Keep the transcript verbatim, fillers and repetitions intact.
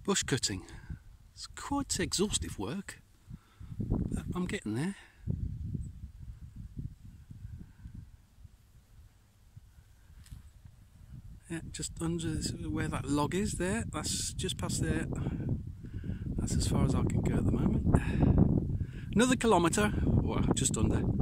Bush cutting. It's quite exhaustive work, but I'm getting there. Yeah, just under where that log is there, that's just past there. That's as far as I can go at the moment. Another kilometre, well, just under.